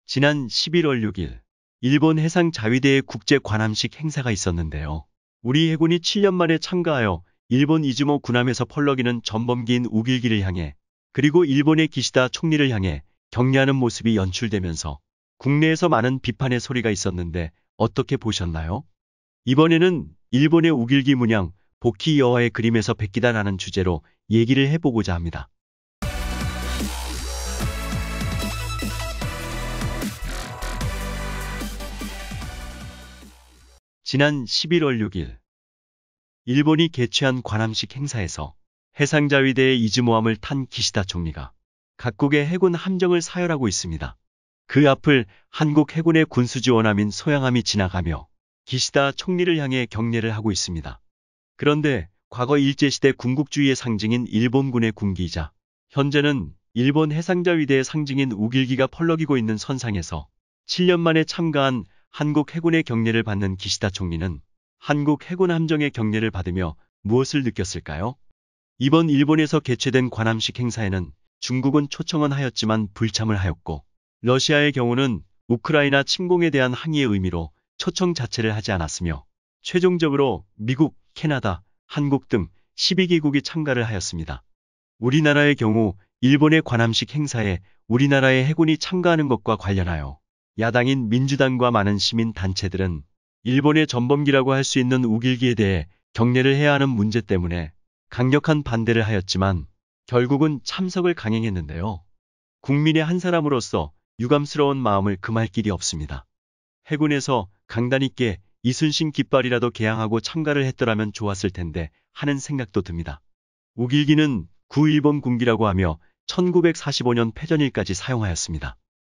지난 11월 6일, 일본 해상자위대의 국제 관함식 행사가 있었는데요. 우리 해군이 7년 만에 참가하여 일본 이즈모 군함에서 펄럭이는 전범기인 우길기를 향해, 그리고 일본의 기시다 총리를 향해 격려하는 모습이 연출되면서 국내에서 많은 비판의 소리가 있었는데 어떻게 보셨나요? 이번에는 일본의 우길기 문양, 복희 여화의 그림에서 베끼다라는 주제로 얘기를 해보고자 합니다. 지난 11월 6일, 일본이 개최한 관함식 행사에서 해상자위대의 이즈모함을 탄 기시다 총리가 각국의 해군 함정을 사열하고 있습니다. 그 앞을 한국 해군의 군수지원함인 소양함이 지나가며 기시다 총리를 향해 격려를 하고 있습니다. 그런데 과거 일제시대 군국주의의 상징인 일본군의 군기이자 현재는 일본 해상자위대의 상징인 우길기가 펄럭이고 있는 선상에서 7년 만에 참가한 한국 해군의 격려를 받는 기시다 총리는 한국 해군 함정의 격려를 받으며 무엇을 느꼈을까요? 이번 일본에서 개최된 관함식 행사에는 중국은 초청은 하였지만 불참을 하였고, 러시아의 경우는 우크라이나 침공에 대한 항의의 의미로 초청 자체를 하지 않았으며, 최종적으로 미국, 캐나다, 한국 등 12개국이 참가를 하였습니다. 우리나라의 경우 일본의 관함식 행사에 우리나라의 해군이 참가하는 것과 관련하여 야당인 민주당과 많은 시민 단체들은 일본의 전범기라고 할 수 있는 우길기에 대해 격려를 해야 하는 문제 때문에 강력한 반대를 하였지만 결국은 참석을 강행했는데요. 국민의 한 사람으로서 유감스러운 마음을 금할 길이 없습니다. 해군에서 강단 있게 이순신 깃발이라도 개양하고 참가를 했더라면 좋았을 텐데 하는 생각도 듭니다. 우길기는 구일본 군기라고 하며 1945년 패전일까지 사용하였습니다.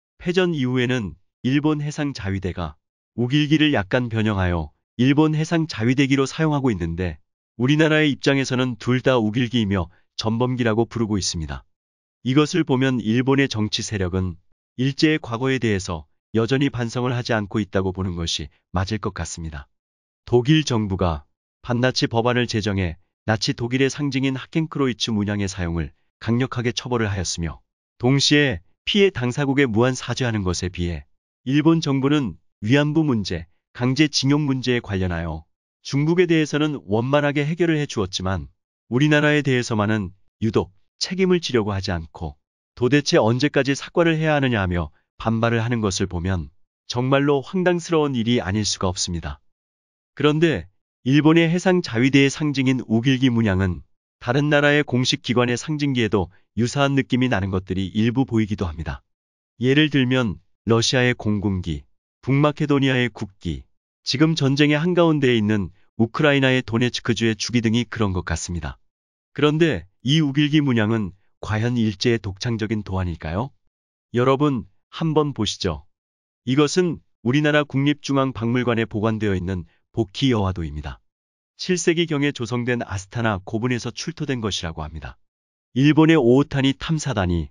패전 이후에는 일본 해상자위대가 우길기를 약간 변형하여 일본 해상자위대기로 사용하고 있는데, 우리나라의 입장에서는 둘 다 우길기이며 전범기라고 부르고 있습니다. 이것을 보면 일본의 정치 세력은 일제의 과거에 대해서 여전히 반성을 하지 않고 있다고 보는 것이 맞을 것 같습니다. 독일 정부가 반나치 법안을 제정해 나치 독일의 상징인 하켄크로이츠 문양의 사용을 강력하게 처벌을 하였으며, 동시에 피해 당사국에 무한 사죄하는 것에 비해 일본 정부는 위안부 문제, 강제징용 문제에 관련하여 중국에 대해서는 원만하게 해결을 해주었지만 우리나라에 대해서만은 유독 책임을 지려고 하지 않고 도대체 언제까지 사과를 해야 하느냐 하며 반발을 하는 것을 보면 정말로 황당스러운 일이 아닐 수가 없습니다. 그런데 일본의 해상자위대의 상징인 우길기 문양은 다른 나라의 공식 기관의 상징기에도 유사한 느낌이 나는 것들이 일부 보이기도 합니다. 예를 들면 러시아의 공군기, 북마케도니아의 국기, 지금 전쟁의 한가운데에 있는 우크라이나의 도네츠크주의 주기 등이 그런 것 같습니다. 그런데 이 우길기 문양은 과연 일제의 독창적인 도안일까요? 여러분 한번 보시죠. 이것은 우리나라 국립중앙박물관에 보관되어 있는 복희 여화도입니다. 7세기경에 조성된 아스타나 고분에서 출토된 것이라고 합니다. 일본의 오오타니 탐사단이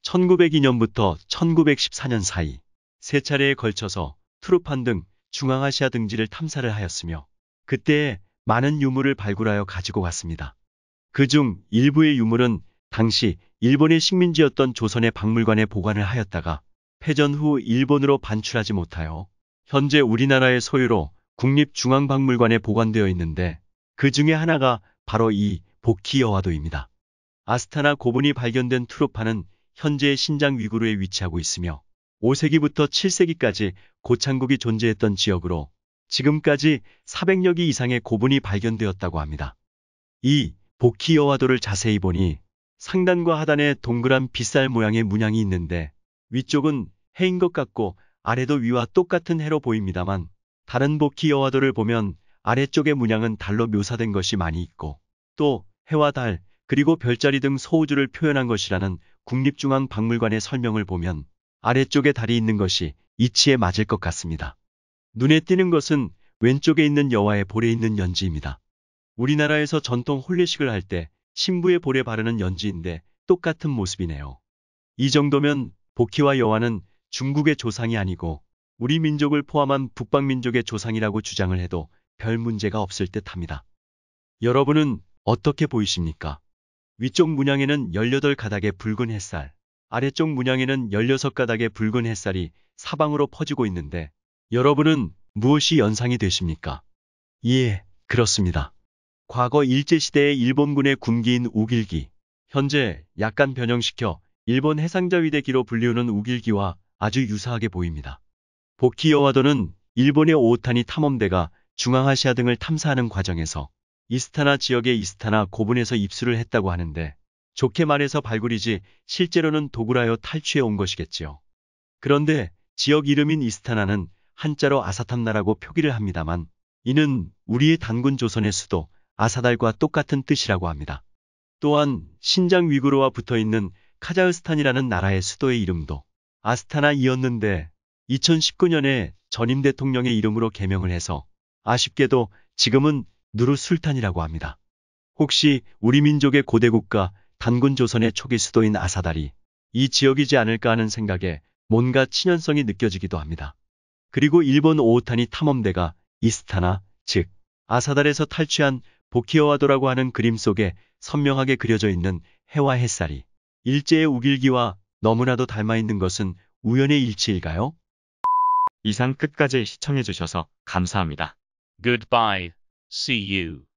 1902년부터 1914년 사이 3차례에 걸쳐서 투르판 등 중앙아시아 등지를 탐사를 하였으며 그때에 많은 유물을 발굴하여 가지고 갔습니다. 그중 일부의 유물은 당시 일본의 식민지였던 조선의 박물관에 보관을 하였다가 패전 후 일본으로 반출하지 못하여 현재 우리나라의 소유로 국립중앙박물관에 보관되어 있는데, 그 중에 하나가 바로 이 복희 여화도입니다. 아스타나 고분이 발견된 투르판은 현재의 신장 위구르에 위치하고 있으며 5세기부터 7세기까지 고창국이 존재했던 지역으로 지금까지 400여 기 이상의 고분이 발견되었다고 합니다. 이 복희 여화도를 자세히 보니 상단과 하단에 동그란 빗살 모양의 문양이 있는데 위쪽은 해인 것 같고 아래도 위와 똑같은 해로 보입니다만, 다른 복희 여화도를 보면 아래쪽의 문양은 달로 묘사된 것이 많이 있고 또 해와 달 그리고 별자리 등 소우주를 표현한 것이라는 국립중앙박물관의 설명을 보면 아래쪽에 달이 있는 것이 이치에 맞을 것 같습니다. 눈에 띄는 것은 왼쪽에 있는 여화의 볼에 있는 연지입니다. 우리나라에서 전통 혼례식을 할 때 신부의 볼에 바르는 연지인데 똑같은 모습이네요. 이 정도면 복희와 여화는 중국의 조상이 아니고 우리 민족을 포함한 북방민족의 조상이라고 주장을 해도 별 문제가 없을 듯합니다. 여러분은 어떻게 보이십니까? 위쪽 문양에는 18가닥의 붉은 햇살, 아래쪽 문양에는 16가닥의 붉은 햇살이 사방으로 퍼지고 있는데 여러분은 무엇이 연상이 되십니까? 예, 그렇습니다. 과거 일제시대의 일본군의 군기인 우길기, 현재 약간 변형시켜 일본 해상자위대기로 불리우는 우길기와 아주 유사하게 보입니다. 보키여와도는 일본의 오오타니 탐험대가 중앙아시아 등을 탐사하는 과정에서 이스타나 지역의 이스타나 고분에서 입수를 했다고 하는데 좋게 말해서 발굴이지 실제로는 도굴하여 탈취해 온 것이겠지요. 그런데 지역 이름인 이스타나는 한자로 아사탐나라고 표기를 합니다만 이는 우리의 단군 조선의 수도 아사달과 똑같은 뜻이라고 합니다. 또한 신장 위구르와 붙어있는 카자흐스탄이라는 나라의 수도의 이름도 아스타나이었는데 2019년에 전임 대통령의 이름으로 개명을 해서 아쉽게도 지금은 누르술탄이라고 합니다. 혹시 우리 민족의 고대 국가 단군 조선의 초기 수도인 아사달이 이 지역이지 않을까 하는 생각에 뭔가 친연성이 느껴지기도 합니다. 그리고 일본 오오타니 탐험대가 이스타나, 즉 아사달에서 탈취한 보키어와도라고 하는 그림 속에 선명하게 그려져 있는 해와 햇살이 일제의 우길기와 너무나도 닮아 있는 것은 우연의 일치일까요? 이상 끝까지 시청해주셔서 감사합니다. Goodbye. See you.